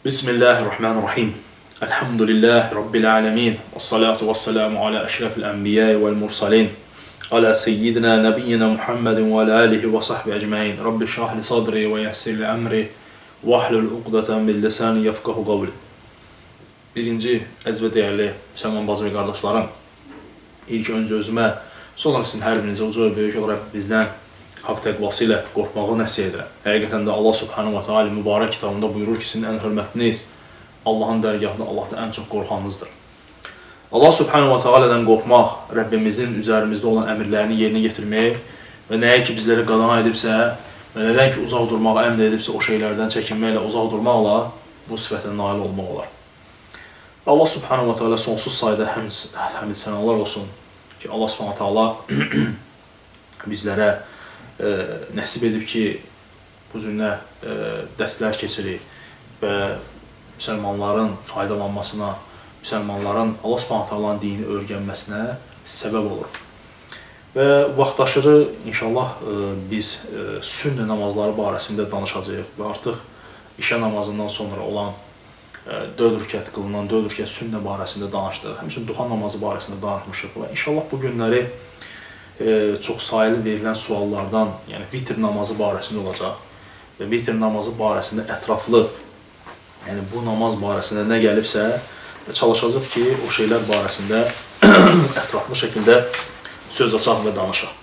Bismillahirrahmanirrahim. Elhamdülillahi Rabbil alemin. Vessalatu vesselamu ala eşrefil enbiyai vel mursalin. Ala seyyidina nebiyyina Muhammedin ve ala alihi ve sahbihi ecmain. Rabbi şrahli sadri ve yessirli emri. Ve ahlul uqdatan bil lisani yefqahu qavli. Birinci, əziz və dəyərli müsəlman bacı və qardaşlarım, ilk öncə özümə, sonra sizin hər birinizə uca və böyük olaraq bizdən haqq təqvası ilə qorxmağı nəsih edirəm. Həqiqətən də Allah subhanahu wa ta'ala mübarək kitabında buyurur ki, sizin ən hörmətliniz Allahın dərgahında Allahdan ən çox qorxanınızdır. Allah subhanahu wa ta'aladan qorxmaq, Rəbbimizin üzərimizdə olan əmirlərini yerinə yetirmək və nəyə ki bizləri qadağan edibsə və nədən ki uzaq durmağı əmr edibsə o şeylərdən çəkinməklə, uzaq durmaqla bu sifətə nail olmaq olar. Allah subhanahu wa ta'ala sonsuz sayda həmd sənalar olsun ki, Allah subhanahu wa ta'ala bizlərə nəsib edib ki, bu cürlə dərslər keçirik və müsəlmanların faydalanmasına, müsəlmanların Allah subhanahu ta'alanın dini öyrənməsinə səbəb olur. Və vaxtaşırı inşallah biz sünnə namazları barəsində danışacağıq və artıq işə namazından sonra olan 4 rükət qılınan 4 rükət sünnə barəsində danışdıq. Həmçinin duha namazı barəsində danışmışıq və inşallah bu günləri çox sayılı verilən suallardan, yəni vitr namazı barəsində olacaq və vitr namazı barəsində ətraflı, yəni bu namaz barəsində nə gəlibsə çalışacaq ki, o şeylər barəsində ətraflı şəkildə söz açaq və danışaq.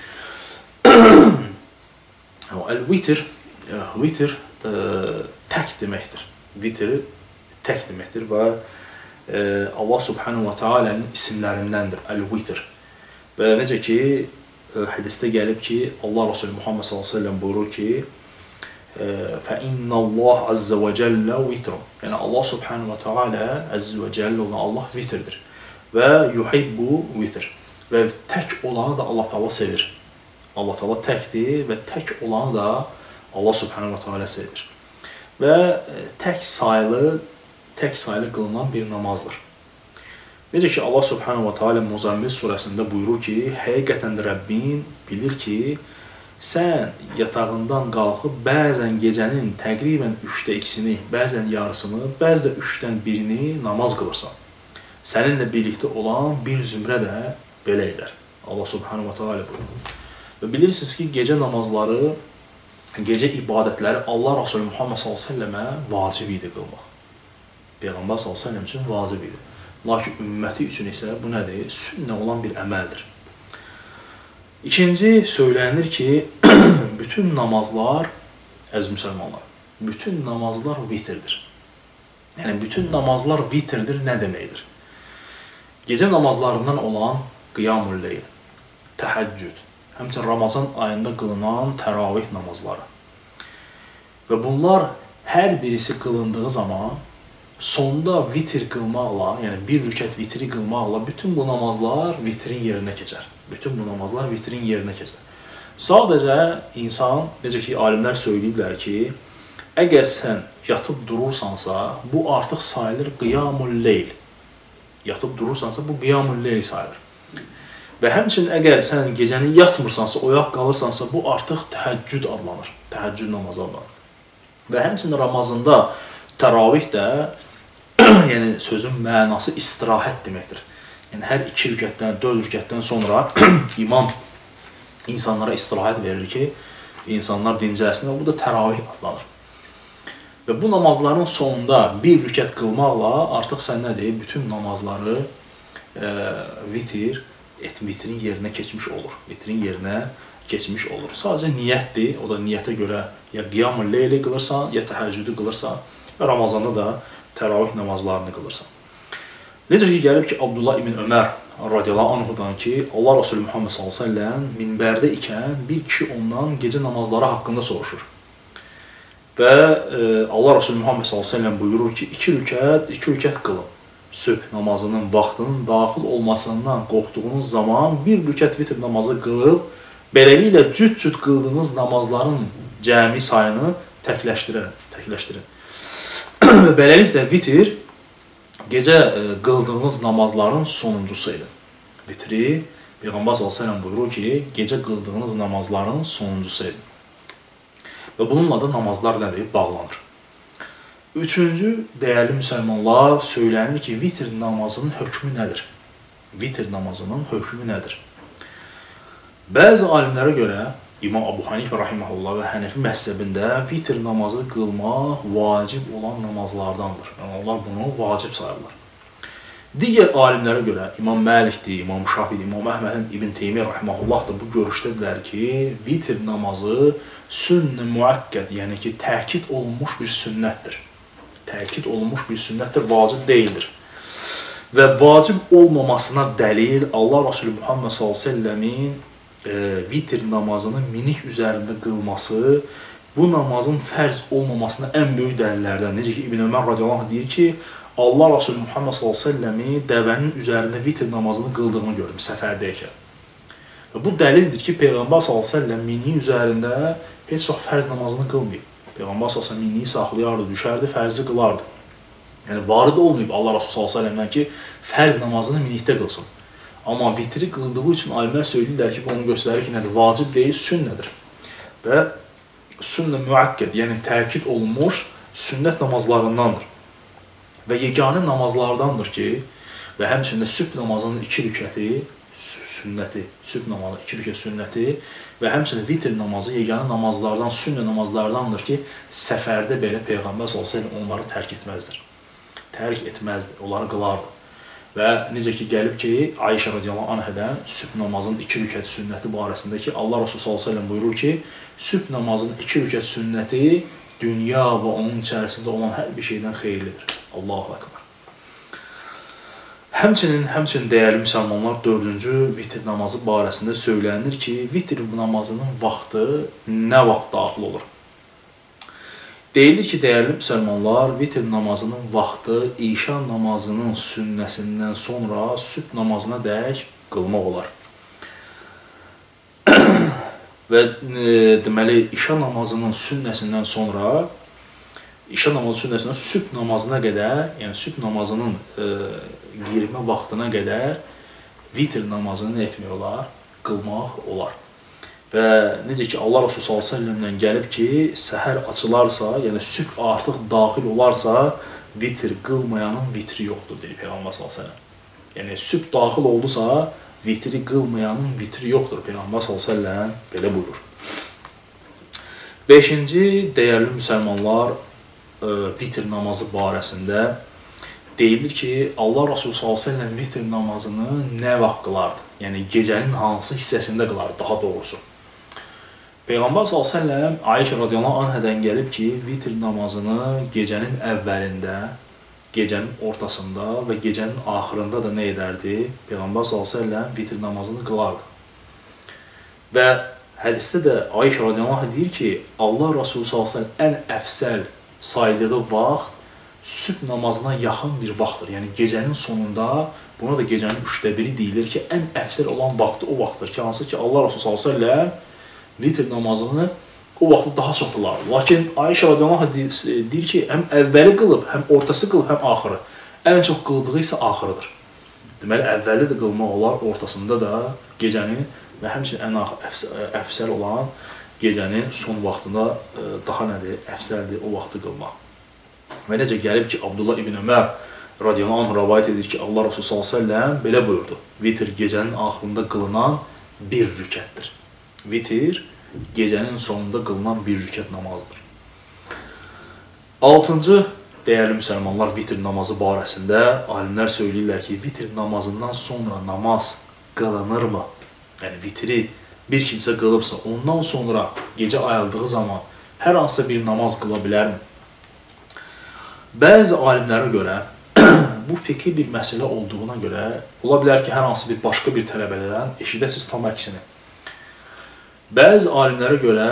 Vitr tək deməkdir. Vitr tək deməkdir və Allah subhanahu wa ta'ala'nın isimlərindəndir. Əl-vitr. Və necə ki, hədisdə gəlib ki, Allah Resulü Muhammed s.ə.v buyurur ki, فَإِنَّ اللّٰهَ عَزَّ وَجَلَّ وِتْرٌ. Yəni, Allah subhanahu wa ta'ala əzz və cəllə olan Allah vitrdir. Və yuhibbu vitr. Və tək olanı da Allah ta'ala sevir. Allah ta'ala təkdir və tək olanı da Allah subhanahu wa ta'ala sevir. Və tək sayılı qılınan bir namazdır. Necə ki, Allah subhanahu wa ta'ala Muzammil surəsində buyurur ki, həqiqətən Rəbbin bilir ki, sən yatağından qalxıb bəzən gecənin təqribən 2/3-ni, bəzən yarısını, bəzən 1/3-ni namaz qılırsan. Səninlə birlikdə olan bir zümrə də belə edər. Allah subhanahu wa ta'ala buyurur. Və bilirsiniz ki, gecə namazları, gecə ibadətləri Allah Resulü Muhammed s.ə.və vacib idi qılmaq. Peyğəmbər s.ə.v üçün vacib idi. Lakin ümməti üçün isə bu nədir? Sünnə olan bir əməldir. İkinci, söylənilir ki, bütün namazlar, əziz müsəlmanlar, bütün namazlar vitrdir. Yəni, bütün namazlar vitrdir nə deməkdir? Gecə namazlarından olan qiyamul-leyl, təhəccüd, həmçinin Ramazan ayında qılınan təravih namazları. Və bunlar hər birisi qılındığı zaman sonda vitr qılmaqla, yəni bir rükət vitri qılmaqla bütün bu namazlar vitrin yerinə keçər. Bütün bu namazlar vitrin yerinə keçər. Sadəcə insan, necə ki, alimlər söyləyiblər ki, əgər sən yatıb durursansa, bu artıq sayılır qiyamul-leyl. Yatıb durursansa, bu qiyamul-leyl sayılır. Və həmçinin əgər sən gecəni yatmırsansa, oyaq qalırsansa, bu artıq təhəccüd adlanır. Təhəccüd namazı adlanır. Və həmçinin Ramazanda təravih də, yəni sözün mənası istirahət deməkdir. Yəni hər 2 rükətdən, 4 rükətdən sonra imam insanlara istirahət verir ki, insanlar dincəlsin və bu da təravih adlanır. Və bu namazların sonunda bir rükət qılmaqla artıq sən nədir? Bütün namazları vitrin yerinə keçmiş olur. Vitrin yerinə keçmiş olur. Sadəcə niyyətdir. O da niyyətə görə ya qiyamul-leyli qılırsan, ya təhəccüdü qılırsan və Ramazanda da təravih namazlarını qılırsan. Necə ki, gəlib ki, Abdullah ibn Ömər radiyallahu anhudan ki, Allah Resulü Muhammed s.ə.v minbərdə ikən bir kişi ondan gecə namazları haqqında soruşur. Və Allah Resulü Muhammed s.ə.v buyurur ki, 2 rükət qılın. Sübh namazının vaxtının daxil olmasından qorxduğunuz zaman bir rükət vitr namazı qılıb, beləliklə cüt-cüt qıldığınız namazların cəmi sayını təkləşdirin. Beləliklə vitr gecə qıldığınız namazların sonuncusu idi. Vitri Peyğəmbər s.ə.v buyurur ki, gecə qıldığınız namazların sonuncusu idi. Və bununla da namazlar nədir? Bağlanır. Üçüncü, dəyərli müsəlmanlar, söylənir ki, vitr namazının hökmü nədir? Vitr namazının hökmü nədir? Bəzi alimlərə görə, İmam Abu Hanifə rahiməhullah və Hənəfi məzhəbində vitr namazı qılmaq vacib olan namazlardandır. Yəni, onlar bunu vacib sayırlar. Digər alimlərə görə, İmam Məlikdir, İmam Şafii, İmam Əhməd İbn Teymiyyə rahiməhullah da bu görüşdədirlər ki, vitr namazı sünnə müəkkəd, yəni ki, təkid olunmuş bir sünnətdir. Təkid olunmuş bir sünnətdir, vacib deyildir. Və vacib olmamasına dəlil Allah Resulü Muhammed s.ə.v-in vitr namazını minik üzərində qılması bu namazın fərz olmamasına ən böyük dəlillərdən. Necə ki, İbn Ömər radiyallahu anh deyir ki, Allah Resulü Muhammed s.ə.v dəvənin üzərində vitr namazını qıldığını gördüm səfərdəykən. Və bu dəlildir ki, Peyğəmbər s.ə.v minik üzərində heç vaxt fərz namazını qılmayıb. Peyğəmbər s.ə.v miniyi saxlayardı, düşərdi, fərzi qılardı. Yəni, varid olmayıb Allah Resulü s.ə.v ki, fərz namazını minikdə qılsın. Amma vitri qıldığı üçün alimlər söyləyirlər ki, bunu göstərir ki, nədir? Vacib deyil, sünnədir. Və sünnə müəkkəd, yəni təkid olunmuş sünnət namazlarındandır. Və yeganə namazlardandır ki, və həmçində sübh namazının 2 rükəti sünnəti, sübh namazı 2 rükət sünnəti və həmçində vitr namazı yeganə namazlardan, sünnə namazlardandır ki, səfərdə belə Peyğəmbər s.ə.v onları tərk etməzdir. Tərk etməzdir, onları qılardı. Və necə ki, gəlib ki, Ayşə radiyallahu anhədən sübh namazının 2 rükət sünnəti barəsində ki, Allah Resulü s.ə.v buyurur ki, sübh namazının 2 rükət sünnəti dünya və onun içərisində olan hər bir şeydən xeyirlidir. Allahu Akbar. Həmçinin dəyərli müsəlmanlar 4-cü vitr namazı barəsində söylənir ki, vitr namazının vaxtı nə vaxt daxil olur? Deyilir ki, dəyərli müsəlmanlar, vitr namazının vaxtı işa namazının sünnəsindən sonra sübh namazına dək qılmaq olar. Və deməli, işa namazının sünnəsindən sonra İşa namazı sünnəsindən sübh namazına qədər, yəni sübh namazının girmə vaxtına qədər vitr namazını nə etmək olar? Qılmaq olar. Və necə ki, Allah Resulü s.ə.v-dən gəlib ki, səhər açılarsa, yəni sübh artıq daxil olarsa, vitr qılmayanın vitri yoxdur, deyib Peyğəmbər s.ə.v. Yəni sübh daxil oldusa, vitri qılmayanın vitri yoxdur, Peyğəmbər s.ə.v belə buyurur. 5-ci, dəyərli müsəlmanlar, vitr namazı barəsində deyilir ki, Allah Resulü s.ə.v vitr namazını nə vaxt qılardı? Yəni, gecənin hansı hissəsində qılardı, daha doğrusu. Peyğəmbər s.ə.v Ayşə radiyallahu anhədən gəlib ki, vitr namazını gecənin əvvəlində, gecənin ortasında və gecənin axırında da nə edərdi? Peyğəmbər s.ə.v vitr namazını qılardı. Və hədisdə də Ayşə radiyallahu anh deyir ki, Allah Resulü s.ə.v ən əfsəl saydığı vaxt sübh namazına yaxın bir vaxtdır. Yəni, gecənin sonunda, buna da gecənin 1/3 deyilir ki, ən əfsəl olan vaxtı o vaxtdır ki, hansı ki, Allah Resulü s.ə.v vitr namazını o vaxtı daha çox qılardı. Lakin Ayşə radiyallahu anh deyir ki, həm əvvəli qılıb, həm ortası qılıb, həm axırı. Ən çox qıldığı isə axırıdır. Deməli, əvvəli də qılmaq olar, ortasında da gecənin və həmçinin ən əfsəl olan gecənin son vaxtında daha nədir? Əfsəldir o vaxtı qılmaq. Və necə gəlib ki, Abdullah ibn Ömər radiyallahu anh rəvayət edir ki, Allah Resulü s.ə.v belə buyurdu. Vitr gecənin axırında qılınan bir rükətdir. Vitr gecənin sonunda qılınan bir rükət namazdır. 6-cı, dəyərli müsəlmanlar, vitr namazı barəsində alimlər söyləyirlər ki, vitr namazından sonra namaz qılınırmı? Yəni, vitri bir kimsə qılıbsa, ondan sonra gecə ayıldığı zaman hər hansısa bir namaz qıla bilərmi? Bəzi alimlərə görə, bu fikri bir məsələ olduğuna görə, ola bilər ki, hər hansı bir başqa bir tələbələrdən eşidəsiz tam əksini. Bəzi alimlərə görə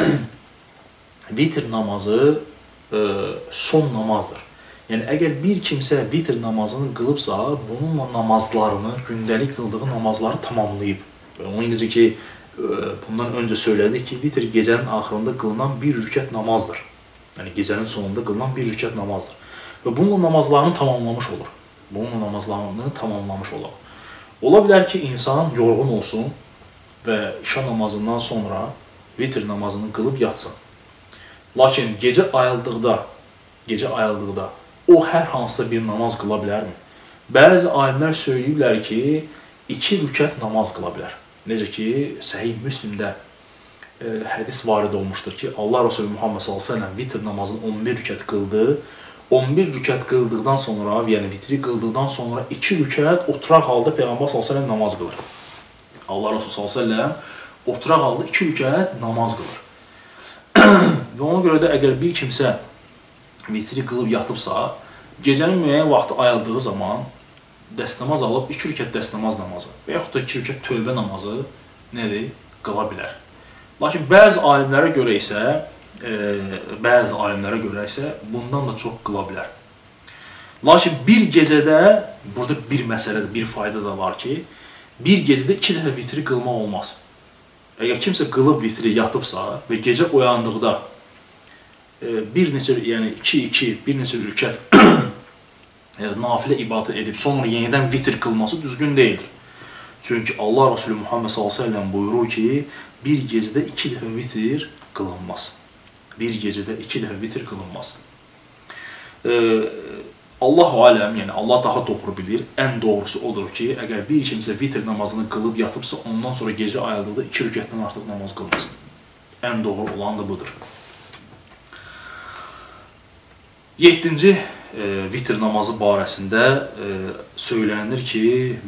vitr namazı son namazdır. Yəni, əgər bir kimsə vitr namazını qılıbsa, bununla namazlarını, gündəlik qıldığı namazları tamamlayıb. Onun necə ki, bundan öncə söylədik ki, vitr gecənin axırında qılınan bir rükət namazdır. Yəni, gecənin sonunda qılınan bir rükət namazdır. Və bununla namazlarını tamamlamış olur. Bununla namazlarını tamamlamış olur. Ola bilər ki, insan yorğun olsun və işa namazından sonra vitr namazını qılıb yatsın. Lakin gecə ayıldıqda gecə ayıldıqda o hər hansısa bir namaz qıla bilərmi? Bəzi alimlər söyləyiblər ki, 2 rükət namaz qıla bilər. Necə ki, Səhih Müslimdə hədis varid olmuşdur ki, Allah Resulü Muhammed s.ə.v vitr namazını 11 rükət qıldı. 11 rükət qıldıqdan sonra, yəni vitri qıldıqdan sonra 2 rükət oturaq halda Peyğəmbər s.ə.v namaz qılır. Allah Resulü s.ə.v oturaq halda 2 rükət namaz qılır. Və ona görə də əgər bir kimsə vitri qılıb yatıbsa, gecənin müəyyən vaxtı ayıldığı zaman dəstəmaz alıb 2 rükət dəstəmaz namazı və yaxud da 2 rükət tövbə namazı nədir? Qıla bilər. Lakin bəzi alimlərə görə isə bundan da çox qıla bilər. Lakin bir gecədə, burada bir məsələdə, bir fayda da var ki, bir gecədə 2 dəfə vitri qılmaq olmaz. Əgər kimsə qılıb vitri yatıbsa və gecə oyandıqda bir neçə, yəni 2-2, bir neçə rükət nafilə ibadət edib, sonra yenidən vitr qılması düzgün deyildir. Çünki Allah Resulü Muhammed s.ə.v buyurur ki, bir gecədə 2 dəfə vitr qılınmaz. Bir gecədə 2 dəfə vitr qılınmaz. Allah-u aləm, yəni Allah daha doğru bilir, ən doğrusu odur ki, əgər bir kimsə vitr namazını qılıb yatıbsa, ondan sonra gecə ayıldıqda 2 rükətdən artıq namaz qılmasın. Ən doğru olan da budur. 7-ci vitr namazı barəsində söylənilir ki,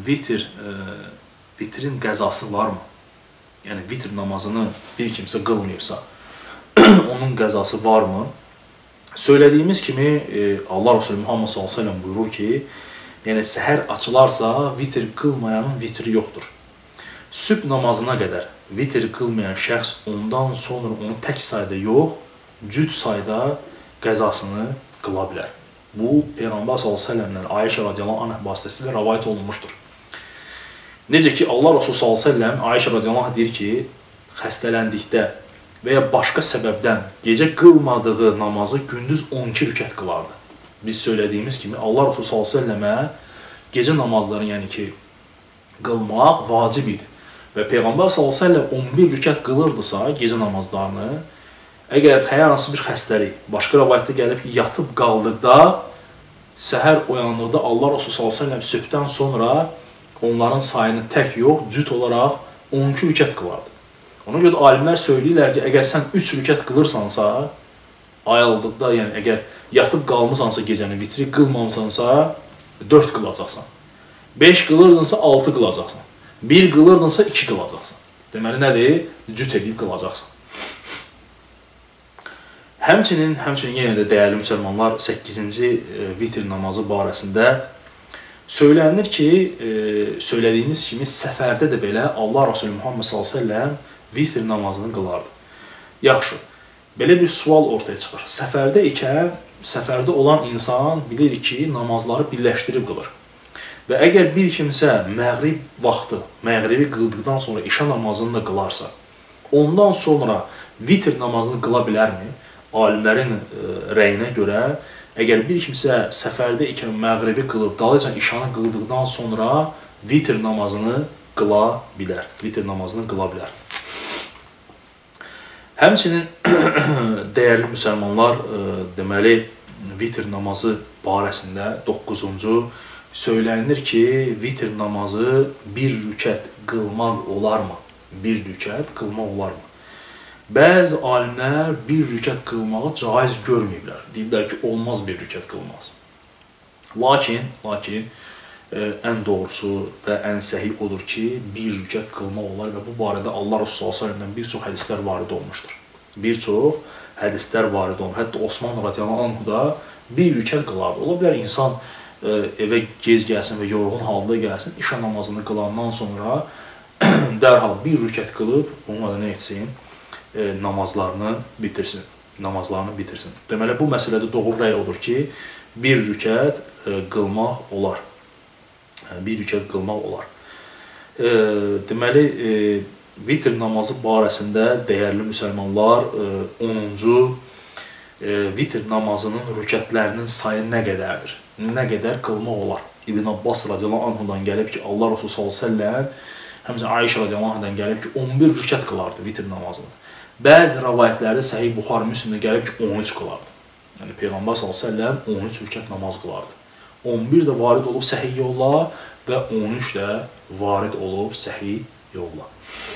vitrin qəzası varmı? Yəni, vitr namazını bir kimsə qılmayıbsa, onun qəzası varmı? Söylədiyimiz kimi, Allah Resulü Muhammed s.ə.v buyurur ki, yəni səhər açılarsa, vitr qılmayanın vitri yoxdur. Sübh namazına qədər vitr qılmayan şəxs ondan sonra onu tək sayda yox, cüt sayda qəzasını qıla bilər. Bu, Peyğəmbər s.ə.v-dən Ayşə radiyallahu anh vasitəsilə rəvayət olunmuşdur. Necə ki, Allah Resulü s.ə.v Ayşə radiyallahu anh deyir ki, xəstələndikdə və ya başqa səbəbdən gecə qılmadığı namazı gündüz 12 rükət qılardı. Biz söylədiyimiz kimi, Allah Resulü s.ə.və gecə namazlarını, yəni ki, qılmaq vacib idi. Və Peyğəmbər s.ə.v 11 rükət qılırdısa gecə namazlarını, əgər hər hansı bir xəstəlik, başqa rəvayətdə gəlib ki, yatıb qaldıqda, səhər oyandıqda Allah Resulü s.ə.v sübhdən sonra onların sayını tək yox, cüt olaraq 12 rükət qılardı. Ona görə alimlər söyləyirlər ki, əgər sən 3 rükət qılırsansa, ayıldıqda, yəni əgər yatıb qalmısansa gecəni, vitri qılmamısansa, 4 qılacaqsan. 5 qılırdınsa 6 qılacaqsan. 1 qılırdınsa 2 qılacaqsan. Deməli, nədir? Cüt edib qılacaqsan. Həmçinin yenə də dəyərli müsəlmanlar 8-ci vitr namazı barəsində söylənilir ki, söylədiyimiz kimi səfərdə də belə Allah Resulü Muhammed s.ə.v vitr namazını qılardı. Yaxşı, belə bir sual ortaya çıxır. Səfərdə olan insan bilir ki, namazları birləşdirib qılır. Və əgər bir kimsə məğrib vaxtı, məğribi qıldıqdan sonra işa namazını da qılarsa, ondan sonra vitr namazını qıla bilərmi? Alimlərin rəyinə görə, əgər bir kimsə səfərdə ikən məğribi qılıb, dalıcan işanı qıldıqdan sonra vitr namazını qıla bilər. Vitr namazını qıla bilər. Həmçinin dəyərli müsəlmanlar, deməli, vitr namazı barəsində 9-cu söylənilir ki, vitr namazı 1 rükət qılmaq olarmı? 1 rükət qılmaq olarmı? Bəzi alimlər 1 rükət qılmağı caiz görməyiblər. Deyiblər ki, olmaz 1 rükət qılmaz. Lakin, ən doğrusu və ən səhih odur ki, 1 rükət qılmaq olar və bu barədə Allah Resulü s.ə.v-dən bir çox hədislər varid olmuşdur. Bir çox hədislər varid olmuşdur. Hətta Osman radiyallahu anhu da 1 rükət qılardı. Ola bilər insan evə gec gəlsin və yorğun halda gəlsin, işa namazını qılandan sonra dərhal 1 rükət qılıb, onunla da nə etsin? Namazlarını bitirsin. Deməli, bu məsələdə doğru rəy odur ki, 1 rükət qılmaq olar. 1 rükət qılmaq olar. Deməli, vitr namazı barəsində dəyərli müsəlmanlar 10-cu vitr namazının rükətlərinin sayı nə qədərdir? Nə qədər qılmaq olar? İbn Abbas radiyallahu anhudan gəlib ki, Allah Resulü s.ə.v həmçinin Ayşə radiyallahu anhudan gəlib ki, 11 rükət qılardı vitr namazını. Bəzi rəvayətlərdə Səhih Buxari Müslimdə gəlib ki, 13 qılardı. Yəni Peyğəmbər s.ə.v 13 rükət namaz qılardı. 11 də varid olub səhih yolla və 13 də varid olub səhih yolla.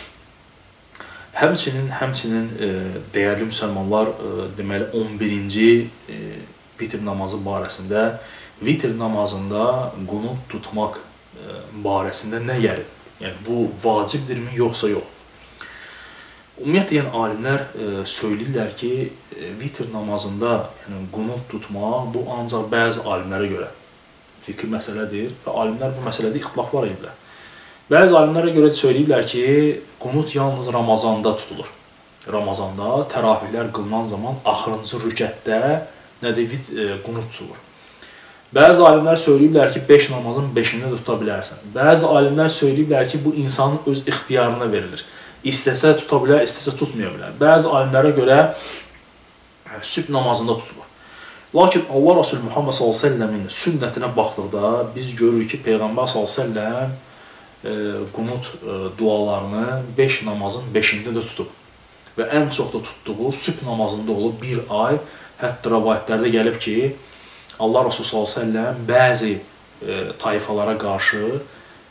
Həmçinin dəyərli müsəlmanlar, deməli 11-ci vitr namazı barəsində, vitr namazında qunut tutmaq barəsində nə gəlir? Yəni bu vacibdirmi, yoxsa yox? Ümumiyyətlə, yəni alimlər söyləyirlər ki, vitr namazında qunut tutmaq bu ancaq bəzi alimlərə görə fikir məsələdir və alimlər bu məsələdə ixtilaflar edirlər. Bəzi alimlərə görə söyləyirlər ki, qunut yalnız Ramazanda tutulur. Ramazanda təravihlər qılınan zaman axırıncı rükətdə qunut tutulur. Bəzi alimlər söyləyirlər ki, 5 namazın 5-ində də tuta bilərsən. Bəzi alimlər söyləyirlər ki, bu insanın öz ixtiyarına verilir. İstəsə tuta bilər, istəsə tutmaya bilər. Bəzi alimlərə görə sübh namazında tutulur. Lakin Allah Resulü Muhammed s.ə.v-in sünnətinə baxdıqda biz görürük ki, Peyğəmbər s.ə.v qunut dualarını 5 namazın 5-ində də tutub. Və ən çox da tutduğu sübh namazında olub 1 ay. Hətta rəvayətlərdə gəlib ki, Allah Resulü s.ə.v bəzi tayfalara qarşı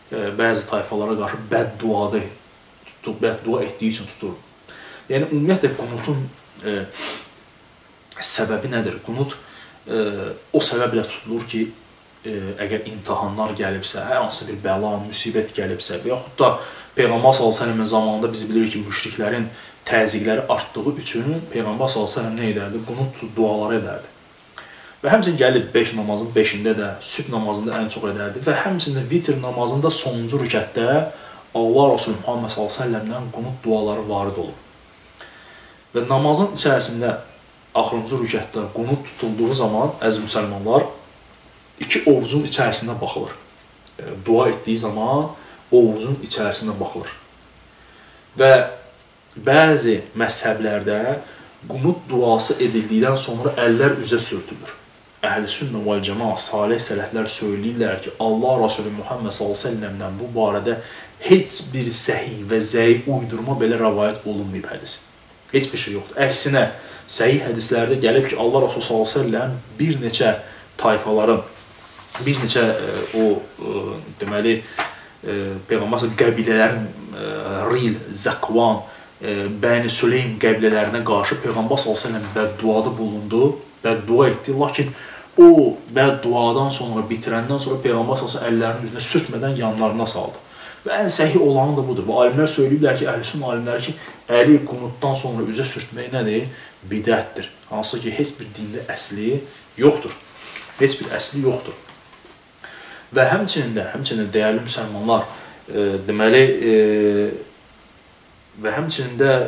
bəddua etdiyi üçün tutur. Yəni, ümumiyyətlə, qunutun səbəbi nədir? Qunut o səbəblə tutulur ki, əgər imtihanlar gəlibsə, hər hansı bir bəla, müsibət gəlibsə və yaxud da Peyğəmbər s.ə.v zamanında biz bilirik ki, müşriklərin təzyiqləri artdığı üçün Peyğəmbər s.ə.v nə edərdi? Qunut duaları edərdi. Və həmçinin gəlib 5 namazın 5-ində də, sübh namazında ən çox edərdi və həmçinin vitr namazında sonuncu rükətdə Allah Resulü Muhammed s.ə.v-dən qunut duaları varid olub. Və namazın içərisində axırıncı rükətdə qunut tutulduğu zaman, əziz müsəlmanlar, 2 ovucun içərisində baxılır. Dua etdiyi zaman ovucun içərisində baxılır. Və bəzi məzhəblərdə qunut duası edildikdən sonra əllər üzə sürtülür. Əhl-i sünnə vəl cəmaət, salih sələflər söyləyirlər ki, Allah Resulü Muhammed s.ə.v-dən bu barədə heç bir səhih və zəif uydurma belə rəvayət olunmayıb hədis. Heç bir şey yoxdur. Əksinə, səhih hədislərdə gəlib ki, Allah Resulü s.ə.v bir neçə tayfaların, bir neçə deməli, Peyğəmbər qəbilələrin Ril, Zəkvan, Bəni Süleym qəbilələrinə qarşı Peyğəmbər s.ə.v bədduada bulundu, bəddua etdi. Lakin o bədduadan sonra, bitirəndən sonra Peyğəmbər s.ə.v əllərinin üzünə sürtmədən yanlarına saldı. Və ən səhih olanı da budur. Və alimlər söyləyiblər ki, əhl-i alimlər ki, əli qunutdan sonra üzə sürtmək nədir? Bidətdir. Hansı ki, heç bir dində əsli yoxdur. Heç bir əsli yoxdur. Və həmçinin dəyərli müsəlmanlar, deməli, və həmçinin də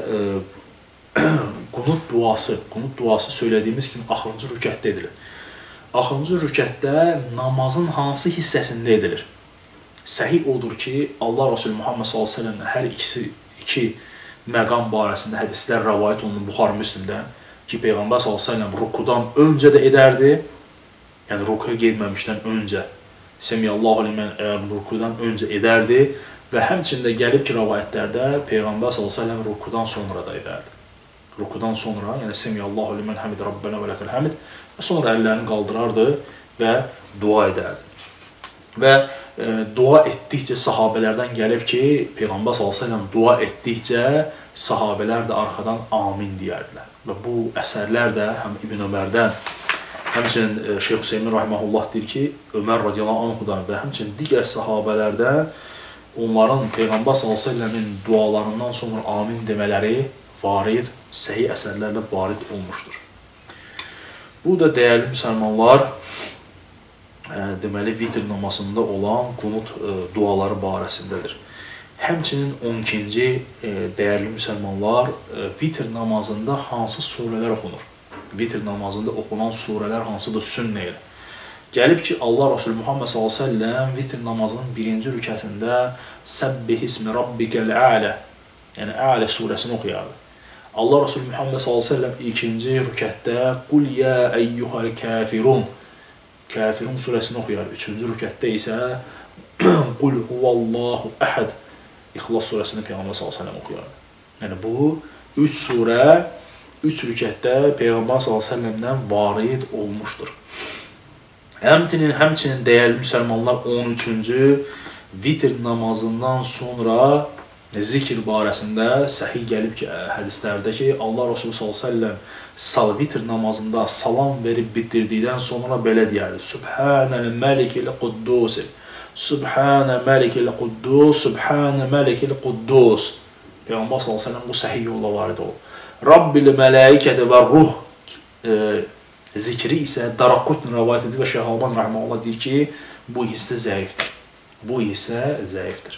qunut duası söylədiyimiz kimi axırıncı rükətdə edilir. Axırıncı rükətdə namazın hansı hissəsində edilir? Səhih odur ki, Allah Resulü Muhammed s.ə.v hər iki məqam barəsində hədislər rəvayət olunur Buxar Müslimdə ki, Peyğəmbər s.ə.v rukudan öncə də edərdi, yəni rukuya getməmişdən öncə, Semiyallahu limən rukudan öncə edərdi və həmçində gəlib ki, rəvayətlərdə Peyğəmbər s.ə.v rukudan sonra da edərdi. Rukudan sonra, yəni Semiyallahu limən həmid Rabbənə və ləkəl həmid və sonra əllərini qaldırardı və dua edərdi. Və dua etdikcə sahabələrdən gəlib ki, Peyğəmbər s.ə.v dua etdikcə sahabələr də arxadan amin deyərdilər. Və bu əsərlər də həm İbn Ömərdən, həmçinin Şeyx Hüseymin rahiməhullah deyir ki, Ömər radiyallahu anhudan və həmçinin digər sahabələrdən onların Peyğəmbər s.ə.v-in dualarından sonra amin demələri varid, səhih əsərlərlə varid olmuşdur. Bu da dəyərli müsəlmanlar, deməli, vitr namazında olan qunut duaları barəsindədir. Həmçinin 12-ci dəyərli müsəlmanlar, vitr namazında hansı surələr oxunur? Vitr namazında oxunan surələr hansıdır sünnə ilə? Gəlib ki, Allah Resulü Muhammed s.ə.v vitr namazının 1-ci rükətində Səbbih ismi Rabbikəl Ələ, yəni Ələ surəsini oxuyardı. Allah Resulü Muhammed s.ə.v 2-ci rükətdə Qul yə əyyuhəl kəfirun, Kafirun surəsini oxuyar. 3-cü rükətdə isə Qul huvallahu əhəd, İxlas surəsini Peyğəmbər s.ə.v oxuyar. Yəni bu 3 surə 3 rükətdə Peyğəmbər s.ə.v-dən varid olmuşdur. Həmçinin dəyərli müsəlmanlar 13-cü vitr namazından sonra zikr barəsində səhih gəlib ki, hədislərdə ki, Allah Resulü s.ə.v vitr namazında salam verib bitirdikdən sonra belə deyərdi: Subhanəl məlikil quddus, Subhanə məlikil quddus, Subhanə məlikil quddus. Peyğəmbər s.ə.v bu səhih yolla varid olub. Rabbil mələikəti və ruh zikri isə Daraqutni rəvayət edir və Şeyx Alban rəhməhullah deyir ki, bu hissə zəifdir. Bu hissə zəifdir.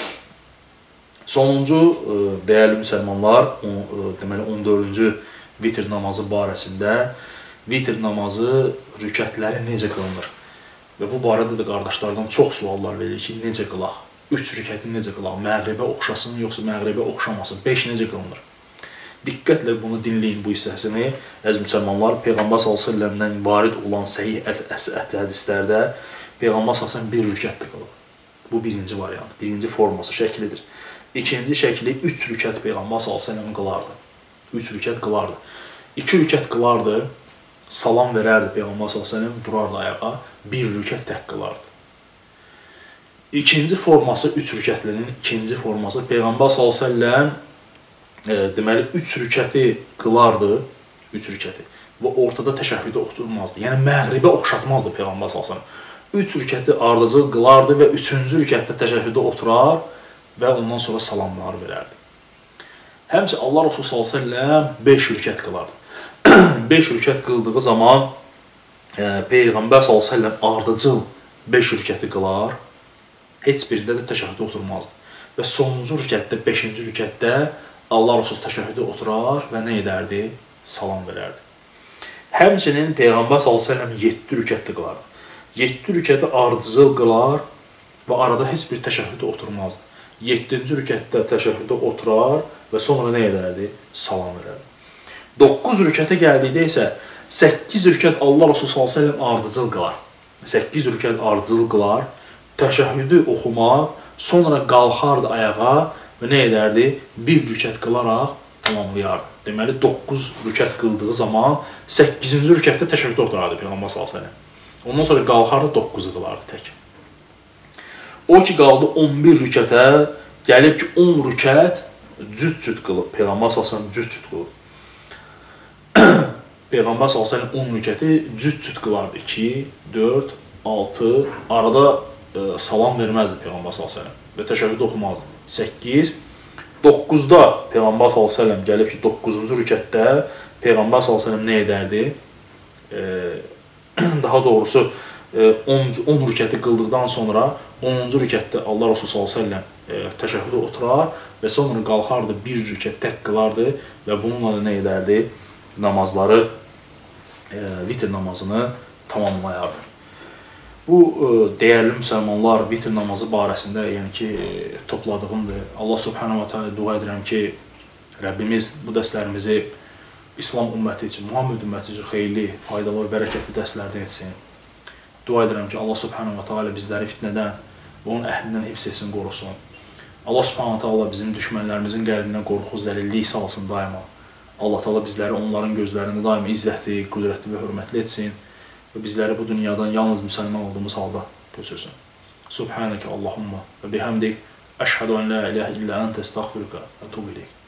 Sonuncu, dəyərli müsəlmanlar, deməli 14-cü vitr namazı barəsində vitr namazı rükətləri necə qılınır? Və bu barədə də qardaşlardan çox suallar verir ki, necə qılaq? 3 rükəti necə qılaq? Məğribə oxşasın, yoxsa məğribə oxşamasın? 5 necə qılınır? Diqqətlə bunu dinləyin bu hissəsini. Əziz müsəlmanlar, Peyğəmbər s.ə.v-dən varid olan səhih hədislərdə Peyğəmbər s.ə.v bir rükətdə qılıb. Bu birinci variant, birinci forması, şəklidir. İkinci şəkli 3 rükət Peyğəmbər s.ə.v qılardı. 3 rükət qılardı. 2 rükət qılardı, salam verərdi Peyğəmbər s.ə.v, durardı ayağa, 1 rükət tək qılardı. İkinci forması, 3 rükətlinin ikinci forması Peyğəmbər s.ə.v deməli 3 rükəti qılardı, 3 rükəti və ortada təşəhhüdə oturmazdı. Yəni məğribə oxşatmazdı Peyğəmbər s.ə.v. 3 rükəti ardıcıl qılardı və 3-cü rükətdə təşəhhüdə oturar və ondan sonra salamlar verərdi. Həmçə Allah Resulü s.ə.v 5 rükət qılardı. 5 rükət qıldığı zaman Peyğəmbər s.ə.v ardıcıl 5 rükəti qılar, heç birində də təşəhhüdə oturmazdı. Və sonuncu rükətdə, 5-ci rükətdə Allah Resulü təşəhhüdə oturar və nə edərdi? Salam verərdi. Həmçinin Peyğəmbər s.ə.v 7 rükətli qılardı. 7 rükəti ardıcıl qılar və arada heç bir təşəhhüdə oturmazdı. 7-ci rükətdə təşəhhüdə oturar və sonra nə edərdi? Salam verərdi. 9 rükətə gəldikdə isə 8 rükət Allah Resulü s.ə.v ardıcıl qılar. 8 rükət ardıcıl qılar, təşəhhüdü oxumaq, sonra qalxardı ayağa və nə edərdi? 1 rükət qılaraq tamamlayardı. Deməli, 9 rükət qıldığı zaman 8-ci rükətdə təşəhhüdə oturardı Peyğəmbər s.ə.v. Ondan sonra qalxardı, 9-u qılardı tək. O ki, qaldı 11 rükətə, gəlib ki, 10 rükət cüt-cüt qılıb. Peyğəmbər s.ə.v cüt-cüt qılıb. Peyğəmbər s.ə.v 10 rükəti cüt-cüt qılardı. 2, 4, 6, arada salam verməzdi Peyğəmbər s.ə.v və təşəhhüd oxumazdı. 8, 9-da Peyğəmbər s.ə.v gəlib ki, 9-cu rükətdə Peyğəmbər s.ə.v nə edərdi? Daha doğrusu 10 rükəti qıldıqdan sonra 10-cu rükətdə Allah Resulü s.ə.v təşəhhüdə oturar və sonra qalxardı, 1 rükət tək qılardı və bununla da nə edərdi? Namazları, vitr namazını tamamlayardı. Bu, dəyərli müsəlmanlar, vitr namazı barəsində, yəni ki, topladığımdır. Allah subhanahu wa ta'ala dua edirəm ki, Rəbbimiz bu dərslərimizi İslam ümməti üçün, Muhammed ümməti üçün xeyirli, faydalı və bərəkətli dərslərdən etsin. Dua edirəm ki, Allah subhanahu wa ta'ala bizləri fitnədən və onun əhlindən hifz etsin, qorusun. Allah subhanahu wa ta'ala bizim düşmənlərimizin qəlbindən qorxu, zəlillik salsın daima. Allah ta'ala bizləri onların gözlərində daima izzətli, qüdrətli və hörmətli etsin və bizləri bu dünyadan yalnız müsəlman olduğumuz halda köçürsün. Subhanəkə Allahumma və bihamdik, əşhədu ən la iləhə illə əntə əstəğfiruka və tubu ileyk.